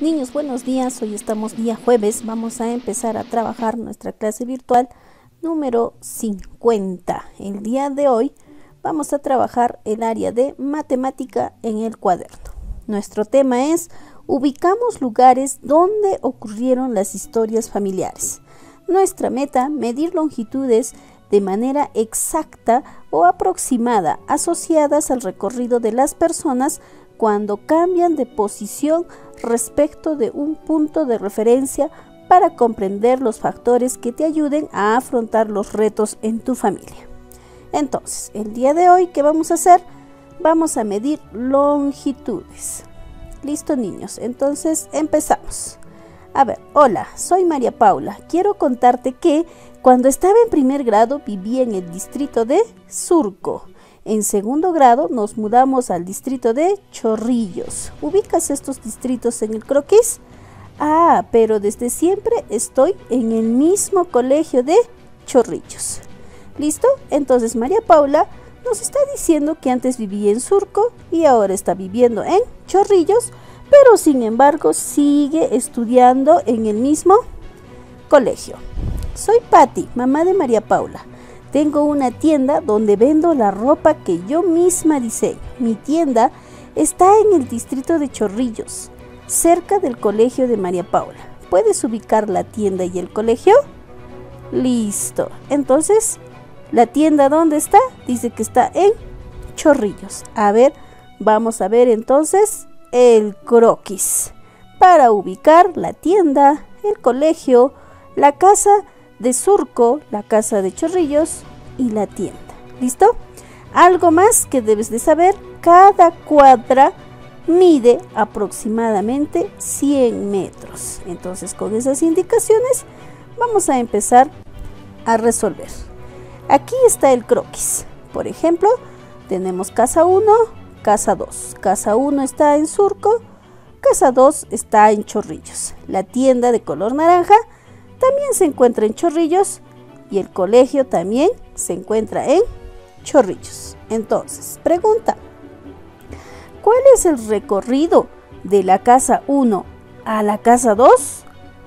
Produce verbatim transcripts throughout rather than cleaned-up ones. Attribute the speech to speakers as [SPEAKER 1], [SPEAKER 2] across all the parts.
[SPEAKER 1] Niños, buenos días. Hoy estamos día jueves. Vamos a empezar a trabajar nuestra clase virtual número cincuenta. El día de hoy vamos a trabajar el área de matemática en el cuaderno. Nuestro tema es: ubicamos lugares donde ocurrieron las historias familiares. Nuestra meta: medir longitudes de manera exacta o aproximada asociadas al recorrido de las personas cuando cambian de posición respecto de un punto de referencia para comprender los factores que te ayuden a afrontar los retos en tu familia. Entonces, el día de hoy, ¿qué vamos a hacer? Vamos a medir longitudes. ¿Listo, niños? Entonces, empezamos. A ver, hola, soy María Paula. Quiero contarte que cuando estaba en primer grado vivía en el distrito de Surco. En segundo grado nos mudamos al distrito de Chorrillos. ¿Ubicas estos distritos en el croquis? Ah, pero desde siempre estoy en el mismo colegio de Chorrillos. ¿Listo? Entonces María Paula nos está diciendo que antes vivía en Surco y ahora está viviendo en Chorrillos, pero sin embargo sigue estudiando en el mismo colegio. Soy Patti, mamá de María Paula. Tengo una tienda donde vendo la ropa que yo misma diseño. Mi tienda está en el distrito de Chorrillos, cerca del colegio de María Paula. ¿Puedes ubicar la tienda y el colegio? Listo. Entonces, ¿la tienda dónde está? Dice que está en Chorrillos. A ver, vamos a ver entonces el croquis para ubicar la tienda, el colegio, la casa de Surco, la casa de Chorrillos y la tienda. ¿Listo? Algo más que debes de saber: cada cuadra mide aproximadamente cien metros. Entonces, con esas indicaciones vamos a empezar a resolver. Aquí está el croquis. Por ejemplo, tenemos casa uno, casa dos. Casa uno está en Surco, casa dos está en Chorrillos. La tienda de color naranja también se encuentra en Chorrillos y el colegio también se encuentra en Chorrillos. Entonces, pregunta: ¿cuál es el recorrido de la casa uno a la casa dos?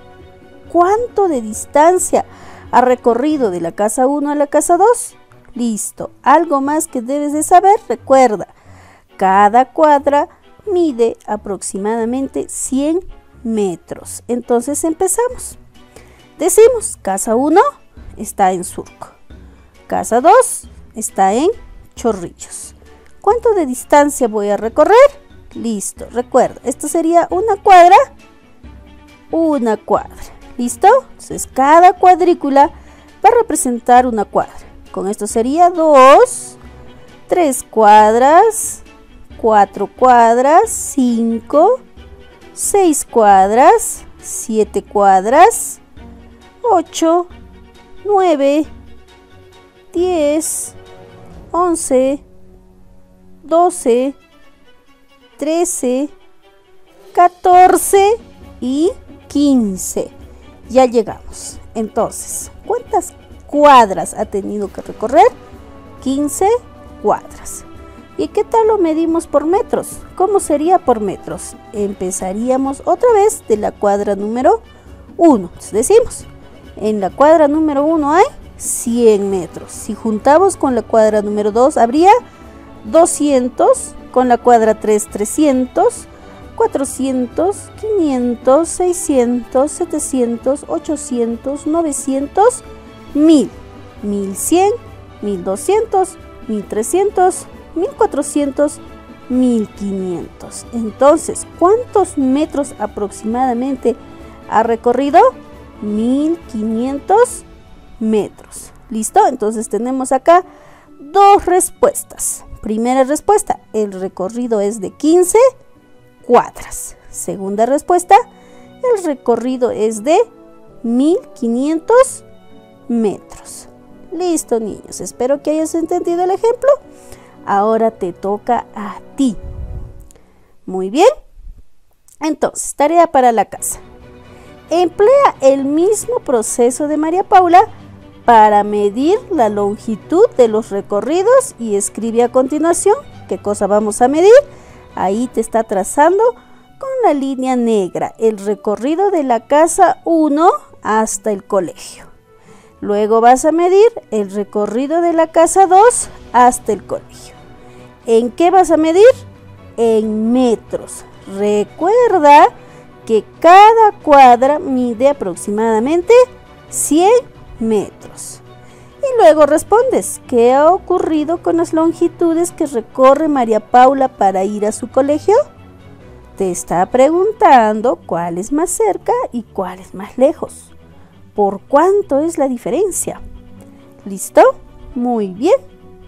[SPEAKER 1] ¿Cuánto de distancia ha recorrido de la casa uno a la casa dos? Listo. Algo más que debes de saber: recuerda, cada cuadra mide aproximadamente cien metros. Entonces empezamos. Decimos, casa uno está en Surco, casa dos está en Chorrillos. ¿Cuánto de distancia voy a recorrer? Listo, recuerda, esto sería una cuadra, una cuadra. ¿Listo? Entonces, cada cuadrícula va a representar una cuadra. Con esto sería dos, tres cuadras, cuatro cuadras, cinco, seis cuadras, siete cuadras, ocho, nueve, diez, once, doce, trece, catorce y quince. Ya llegamos. Entonces, ¿cuántas cuadras ha tenido que recorrer? quince cuadras. ¿Y qué tal lo medimos por metros? ¿Cómo sería por metros? Empezaríamos otra vez de la cuadra número uno. Entonces decimos, en la cuadra número uno hay cien metros. Si juntamos con la cuadra número dos, habría doscientos. Con la cuadra tres, trescientos. cuatrocientos, quinientos, seiscientos, setecientos, ochocientos, novecientos, mil. mil cien, mil doscientos, mil trescientos, mil cuatrocientos, mil quinientos. Entonces, ¿cuántos metros aproximadamente ha recorrido? mil quinientos metros. ¿Listo? Entonces tenemos acá dos respuestas. Primera respuesta: el recorrido es de quince cuadras. Segunda respuesta: el recorrido es de mil quinientos metros. Listo, niños, espero que hayas entendido el ejemplo. Ahora te toca a ti. Muy bien. Entonces, tarea para la casa. Emplea el mismo proceso de María Paula para medir la longitud de los recorridos y escribe a continuación qué cosa vamos a medir. Ahí te está trazando con la línea negra el recorrido de la casa uno hasta el colegio. Luego vas a medir el recorrido de la casa dos hasta el colegio. ¿En qué vas a medir? En metros. Recuerda que cada cuadra mide aproximadamente cien metros. Y luego respondes, ¿qué ha ocurrido con las longitudes que recorre María Paula para ir a su colegio? Te está preguntando cuál es más cerca y cuál es más lejos. ¿Por cuánto es la diferencia? ¿Listo? Muy bien.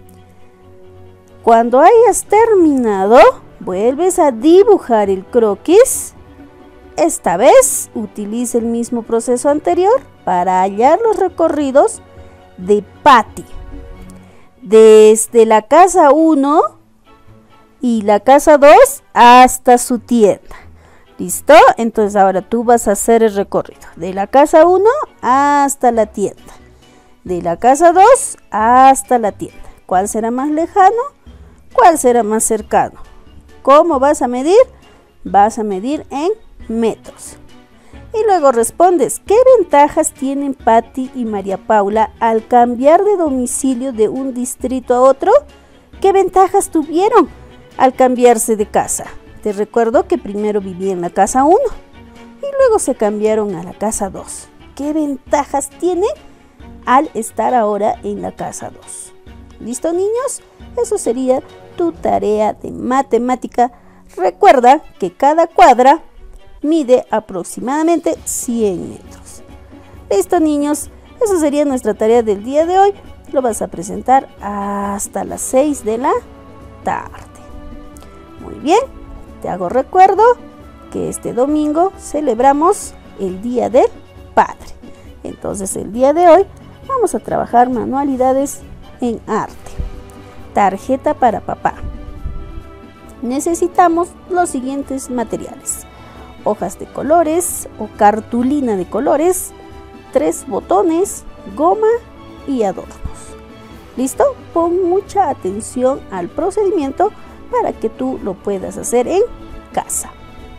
[SPEAKER 1] Cuando hayas terminado, vuelves a dibujar el croquis. Esta vez utiliza el mismo proceso anterior para hallar los recorridos de Patty. Desde la casa uno y la casa dos hasta su tienda. ¿Listo? Entonces ahora tú vas a hacer el recorrido de la casa uno hasta la tienda. De la casa dos hasta la tienda. ¿Cuál será más lejano? ¿Cuál será más cercano? ¿Cómo vas a medir? Vas a medir en metros. Y luego respondes, ¿qué ventajas tienen Patty y María Paula al cambiar de domicilio de un distrito a otro? ¿Qué ventajas tuvieron al cambiarse de casa? Te recuerdo que primero vivían en la casa uno y luego se cambiaron a la casa dos. ¿Qué ventajas tienen al estar ahora en la casa dos? ¿Listo, niños? Eso sería tu tarea de matemática. Recuerda que cada cuadra mide aproximadamente cien metros. Listo, niños, eso sería nuestra tarea del día de hoy. Lo vas a presentar hasta las seis de la tarde. Muy bien, te hago recuerdo que este domingo celebramos el Día del Padre. Entonces el día de hoy vamos a trabajar manualidades en arte. Tarjeta para papá. Necesitamos los siguientes materiales: hojas de colores o cartulina de colores, tres botones, goma y adornos. ¿Listo? Pon mucha atención al procedimiento para que tú lo puedas hacer en casa.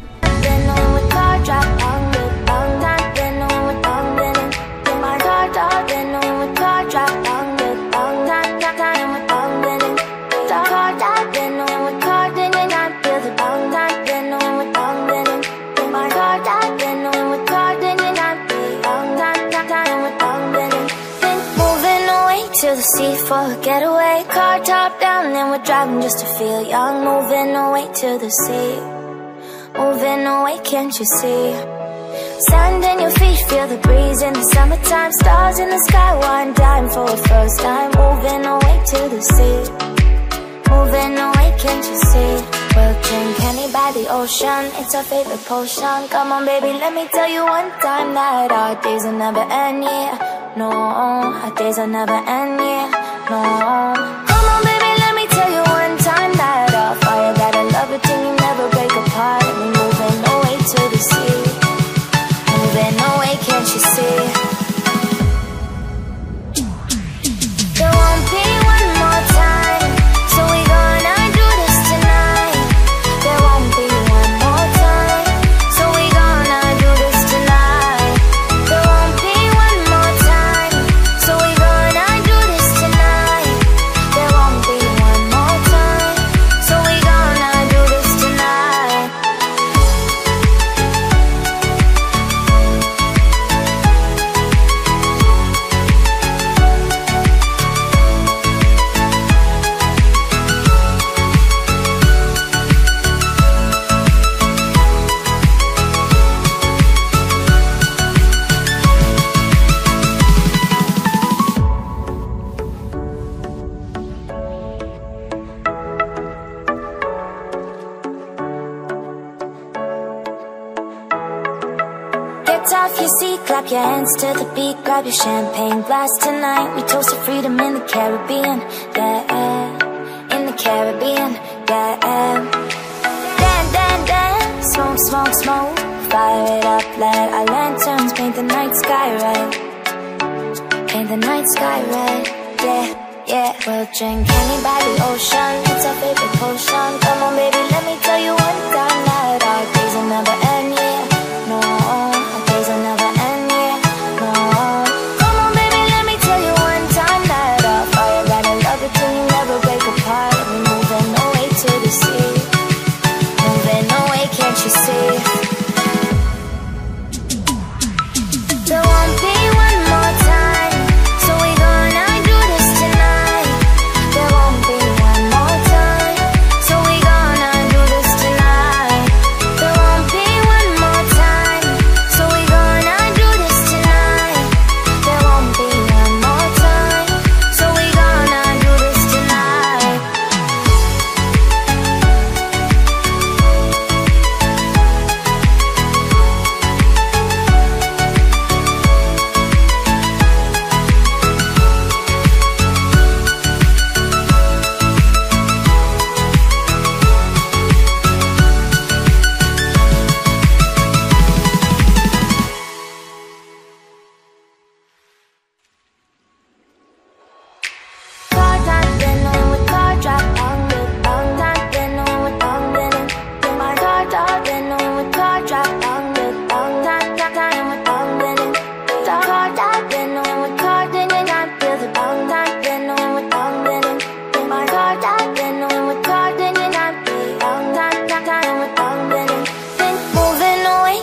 [SPEAKER 2] Sea for a getaway, car top down and we're driving just to feel young. Moving away to the sea, moving away, can't you see? Sand in your feet, feel the breeze in the summertime. Stars in the sky, one dime for a first time. Moving away to the sea, moving away, can't you see? We'll drink honey by the ocean, it's our favorite potion. Come on baby, let me tell you one time that our days will never end, yeah. No, our days will never end, yeah. No. Come on baby, let me tell you one time that our fire got a love it till you never break apart. We're moving away to the sea, moving away, can't you see? There won't be one more time, so we gonna do this tonight. There won't be one more time, so we gonna do this tonight. There won't be one more time, so we gonna do this tonight. There won't be one more time, so we gonna do this tonight. Get off your seat, clap your hands to the beat. Grab your champagne glass tonight. We toast to freedom in the Caribbean, yeah, in the Caribbean, yeah. Dan, dan, dan, smoke, smoke, smoke. Fire it up, let our lanterns paint the night sky red. Paint the night sky red, yeah, yeah. We'll drink honey by the ocean, it's our favorite potion. Come on baby, let me tell you one time that our days are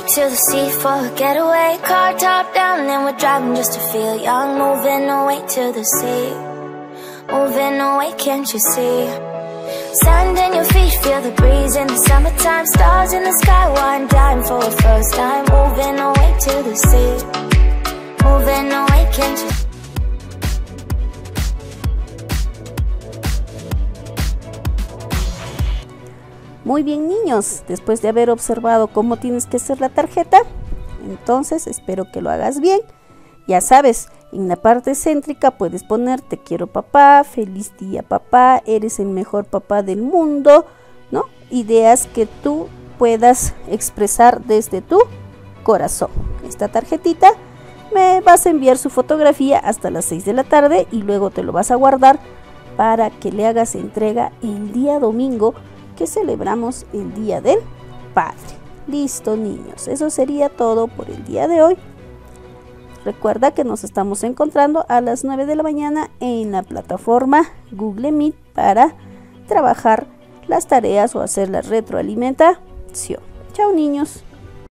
[SPEAKER 2] to the sea for a getaway. Car top down and we're driving just to feel young. Moving away to the sea, moving away, can't you see? Sand in your feet, feel the breeze in the summertime. Stars in the sky, one dime for a first time. Moving away to the sea, moving away, can't you see?
[SPEAKER 1] Muy bien, niños, después de haber observado cómo tienes que hacer la tarjeta, entonces espero que lo hagas bien. Ya sabes, en la parte céntrica puedes poner te quiero papá, feliz día papá, eres el mejor papá del mundo, ¿no? Ideas que tú puedas expresar desde tu corazón. Esta tarjetita me vas a enviar su fotografía hasta las seis de la tarde y luego te lo vas a guardar para que le hagas entrega el día domingo que celebramos el Día del Padre. Listo, niños, eso sería todo por el día de hoy. Recuerda que nos estamos encontrando a las nueve de la mañana en la plataforma Google Meet para trabajar las tareas o hacer la retroalimentación. Chao, niños.